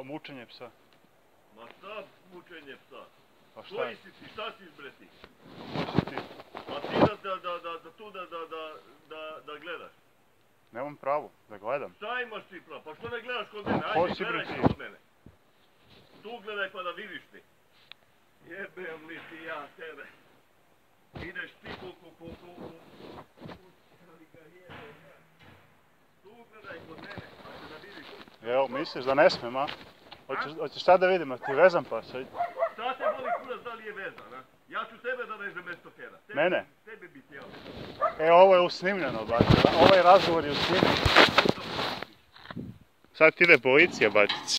Kao mučenje psa. Ma šta mučenje psa? Pa šta Koji je? si ti, šta si izbreti? Ko si ti? Ma ti da gledaš. Nemam pravo da gledam. Šta imaš ti pravo? Pa što ne gledaš kod mene? Ko Ajde, si, bre, gledaj ti? kod mene. Tu gledaj pa da vidiš ti. Jebem li ti ja tebe. Ideš ti Tu gledaj kod mene, pa da vidiš. Evo, misliš da ne smijem, a? Hoćeš sad da vidim, a ti vezam pas? Šta te boli kurac da li je vezan, a? Ja ću tebe da vežem mesto Hera. Mene? Tebe bi ti ja. Ovo je usnimljeno, bać. Ovaj razgovor je usnimljen. Sad ide policija, bać.